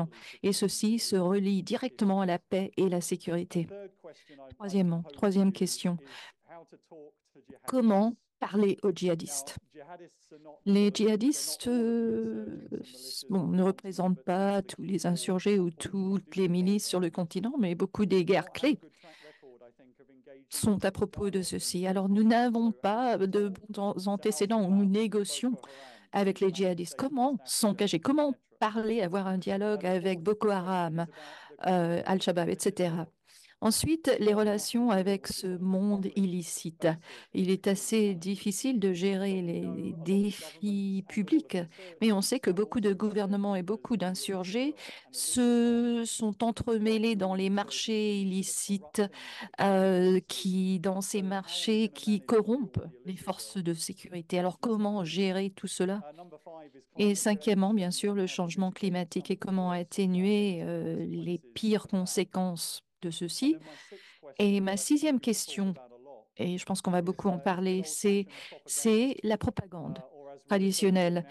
permanent. Et ceci se relie directement à la paix et la sécurité. Troisième question, comment parler aux djihadistes. Les djihadistes bon, ne représentent pas tous les insurgés ou toutes les milices sur le continent, mais beaucoup des guerres clés sont à propos de ceci. Alors, nous n'avons pas de bons antécédents où nous négocions avec les djihadistes. Comment s'engager? Comment parler, avoir un dialogue avec Boko Haram, Al-Shabaab, etc. Ensuite, les relations avec ce monde illicite. Il est assez difficile de gérer les défis publics, mais on sait que beaucoup de gouvernements et beaucoup d'insurgés se sont entremêlés dans les marchés illicites, dans ces marchés qui corrompent les forces de sécurité. Alors, comment gérer tout cela? Et cinquièmement, bien sûr, le changement climatique et comment atténuer les pires conséquences de ceci. Et ma sixième question, et je pense qu'on va beaucoup en parler, c'est la propagande traditionnelle,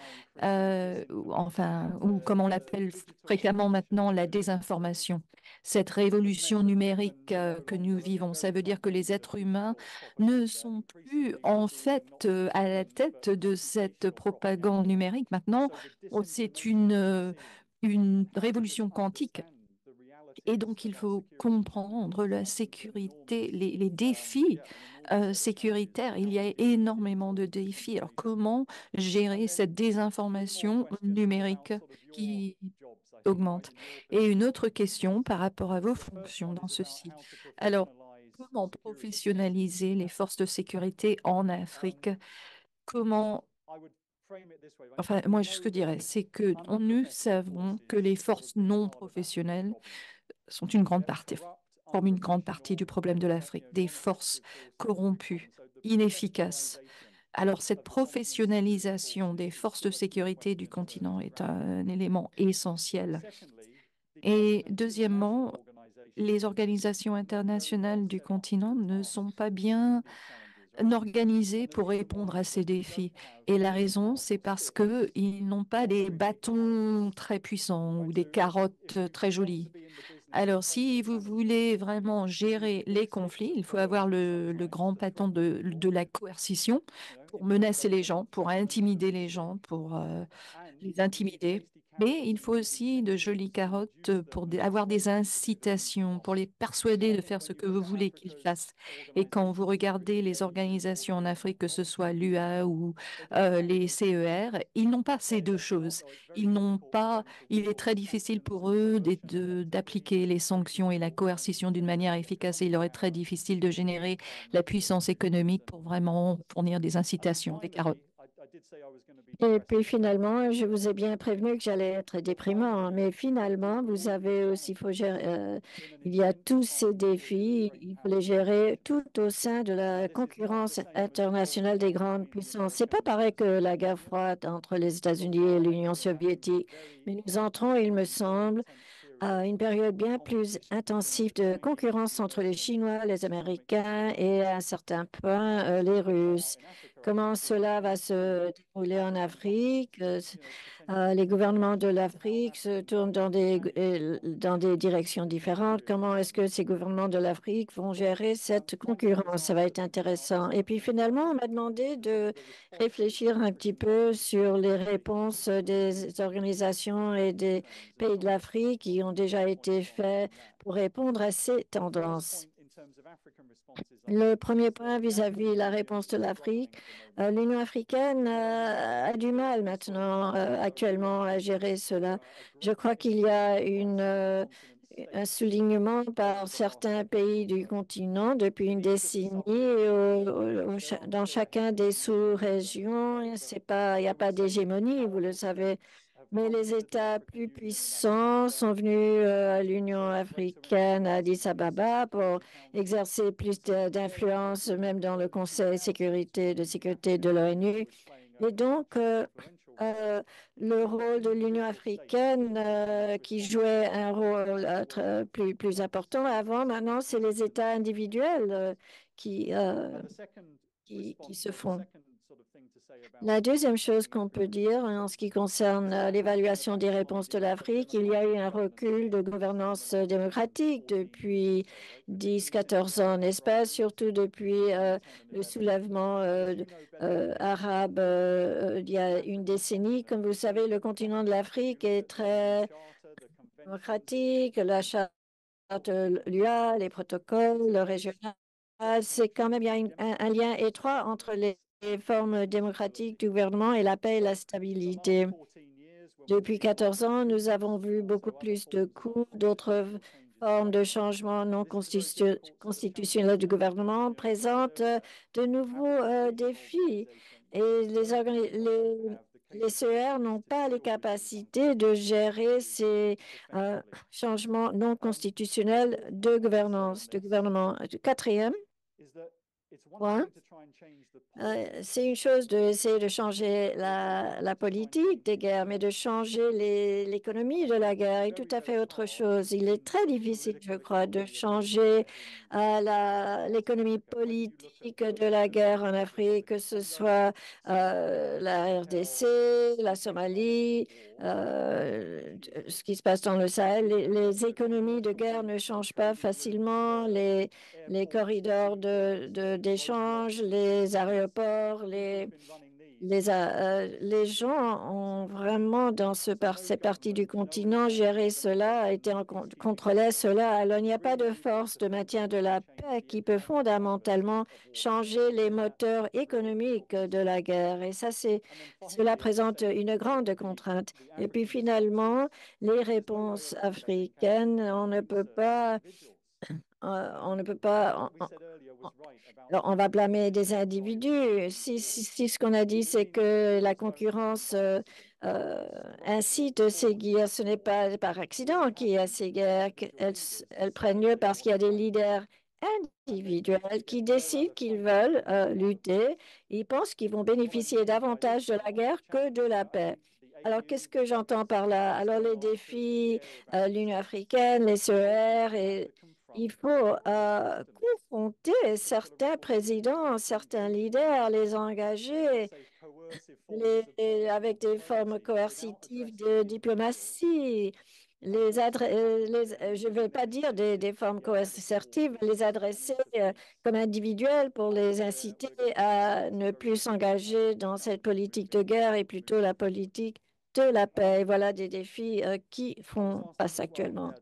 ou comme on l'appelle fréquemment maintenant, la désinformation. Cette révolution numérique que nous vivons, ça veut dire que les êtres humains ne sont plus en fait à la tête de cette propagande numérique. Maintenant, c'est une révolution quantique et donc, il faut comprendre la sécurité, les défis sécuritaires. Il y a énormément de défis. Alors, comment gérer cette désinformation numérique qui augmente? Et une autre question par rapport à vos fonctions dans ceci. Alors, comment professionnaliser les forces de sécurité en Afrique? Comment Enfin, moi, ce que je dirais, c'est que nous savons que les forces non professionnelles sont une grande partie, forment une grande partie du problème de l'Afrique, des forces corrompues, inefficaces. Alors, cette professionnalisation des forces de sécurité du continent est un élément essentiel. Et deuxièmement, les organisations internationales du continent ne sont pas bien organisées pour répondre à ces défis. Et la raison, c'est parce qu'ils n'ont pas des bâtons très puissants ou des carottes très jolies. Alors, si vous voulez vraiment gérer les conflits, il faut avoir le grand bâton de la coercition pour menacer les gens, pour intimider les gens, pour les intimider. Mais il faut aussi de jolies carottes pour avoir des incitations, pour les persuader de faire ce que vous voulez qu'ils fassent. Et quand vous regardez les organisations en Afrique, que ce soit l'UA ou les CER, ils n'ont pas ces deux choses. Ils n'ont pas, il est très difficile pour eux d'appliquer les sanctions et la coercition d'une manière efficace. Et il leur est très difficile de générer la puissance économique pour vraiment fournir des incitations, des carottes. Et puis finalement, je vous ai bien prévenu que j'allais être déprimant, hein, mais finalement, vous avez aussi, il y a tous ces défis, il faut les gérer tout au sein de la concurrence internationale des grandes puissances. C'est pas pareil que la guerre froide entre les États-Unis et l'Union soviétique, mais nous entrons, il me semble, à une période bien plus intensive de concurrence entre les Chinois, les Américains et à un certain point les Russes. Comment cela va se dérouler en Afrique? Les gouvernements de l'Afrique se tournent dans des directions différentes. Comment est-ce que ces gouvernements de l'Afrique vont gérer cette concurrence? Ça va être intéressant. Et puis finalement, on m'a demandé de réfléchir un petit peu sur les réponses des organisations et des pays de l'Afrique qui ont déjà été faits pour répondre à ces tendances. Le premier point vis-à-vis la réponse de l'Afrique, l'Union africaine a du mal maintenant, actuellement, à gérer cela. Je crois qu'il y a un soulignement par certains pays du continent depuis une décennie dans chacun des sous-régions. Il n'y a pas d'hégémonie, vous le savez. Mais les États plus puissants sont venus à l'Union africaine, à Addis Ababa, pour exercer plus d'influence, même dans le Conseil de sécurité de l'ONU. Et donc, le rôle de l'Union africaine, qui jouait un rôle plus important avant, maintenant, c'est les États individuels qui se font. La deuxième chose qu'on peut dire en ce qui concerne l'évaluation des réponses de l'Afrique, il y a eu un recul de gouvernance démocratique depuis 10, 14 ans, n'est-ce pas? Surtout depuis le soulèvement arabe il y a une décennie. Comme vous savez, le continent de l'Afrique est très démocratique, la charte l'UA, les protocoles, le régional. C'est quand même, il y a un lien étroit entre les formes démocratiques du gouvernement et la paix et la stabilité. Depuis 14 ans, nous avons vu beaucoup plus de coups, d'autres formes de changements non constitutionnels du gouvernement présentent de nouveaux défis. Et les CER n'ont pas les capacités de gérer ces changements non constitutionnels de gouvernance, de gouvernement. Quatrième point, c'est une chose d'essayer de changer la politique des guerres, mais de changer l'économie de la guerre est tout à fait autre chose. Il est très difficile, je crois, de changer l'économie politique de la guerre en Afrique, que ce soit la RDC, la Somalie, ce qui se passe dans le Sahel. Les économies de guerre ne changent pas facilement. Les corridors d'échange, les aéroports, les gens ont vraiment, dans ces parties du continent, géré cela, contrôlé cela. Alors, il n'y a pas de force de maintien de la paix qui peut fondamentalement changer les moteurs économiques de la guerre. Et cela présente une grande contrainte. Et puis, finalement, les réponses africaines, on ne peut pas, alors, on va blâmer des individus. Si ce qu'on a dit, c'est que la concurrence incite ces guerres, ce n'est pas par accident qu'il y a ces guerres. Elles prennent lieu parce qu'il y a des leaders individuels qui décident qu'ils veulent lutter. Ils pensent qu'ils vont bénéficier davantage de la guerre que de la paix. Alors, qu'est-ce que j'entends par là? Alors, les défis, l'Union africaine, les CER, et il faut confronter certains présidents, certains leaders, les engager avec des formes coercitives de diplomatie. Je ne vais pas dire des formes coercitives, les adresser comme individuels pour les inciter à ne plus s'engager dans cette politique de guerre et plutôt la politique de la paix. Voilà des défis qui font face actuellement.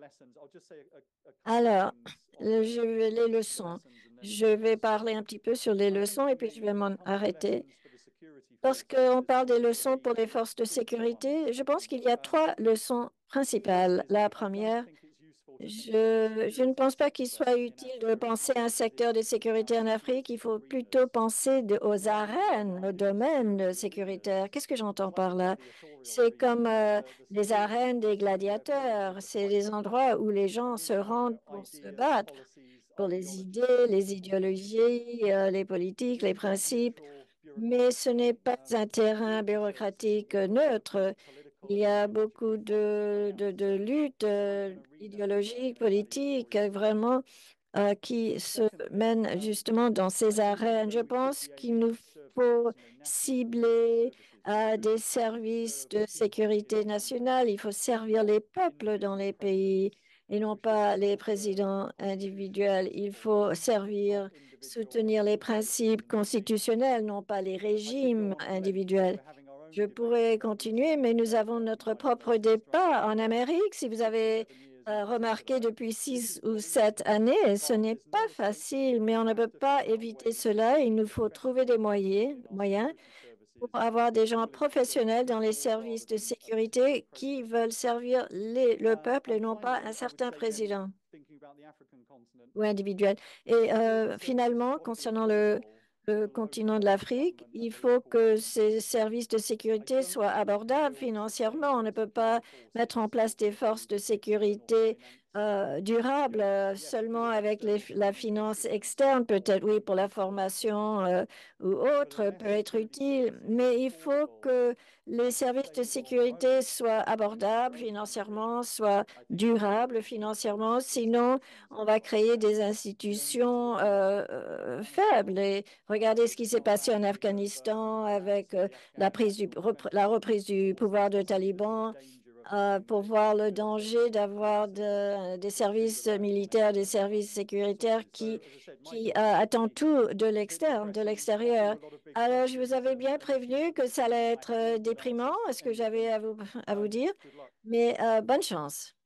Alors, les leçons. Je vais parler un petit peu sur les leçons et puis je vais m'en arrêter. Lorsqu'on parle des leçons pour les forces de sécurité, je pense qu'il y a trois leçons principales. La première, je ne pense pas qu'il soit utile de penser à un secteur de sécurité en Afrique. Il faut plutôt penser aux arènes, aux domaines sécuritaires. Qu'est-ce que j'entends par là? C'est comme les arènes des gladiateurs. C'est les endroits où les gens se rendent pour se battre, pour les idées, les idéologies, les politiques, les principes. Mais ce n'est pas un terrain bureaucratique neutre. Il y a beaucoup de luttes idéologiques, politiques, vraiment, qui se mènent justement dans ces arènes. Je pense qu'il nous faut cibler des services de sécurité nationale. Il faut servir les peuples dans les pays et non pas les présidents individuels. Il faut soutenir les principes constitutionnels, non pas les régimes individuels. Je pourrais continuer, mais nous avons notre propre débat en Amérique. Si vous avez remarqué depuis 6 ou 7 années, ce n'est pas facile, mais on ne peut pas éviter cela. Il nous faut trouver des moyens pour avoir des gens professionnels dans les services de sécurité qui veulent servir le peuple et non pas un certain président ou individuel. Et finalement, concernant le continent de l'Afrique, il faut que ces services de sécurité soient abordables financièrement. On ne peut pas mettre en place des forces de sécurité durable seulement avec la finance externe, peut-être oui pour la formation ou autre peut être utile, mais il faut que les services de sécurité soient abordables financièrement, soient durables financièrement, sinon on va créer des institutions faibles. Et regardez ce qui s'est passé en Afghanistan avec la reprise du pouvoir de talibans pour voir le danger d'avoir des services militaires, des services sécuritaires qui attendent tout de l'externe, de l'extérieur. Alors, je vous avais bien prévenu que ça allait être déprimant, ce que j'avais à vous dire, mais bonne chance.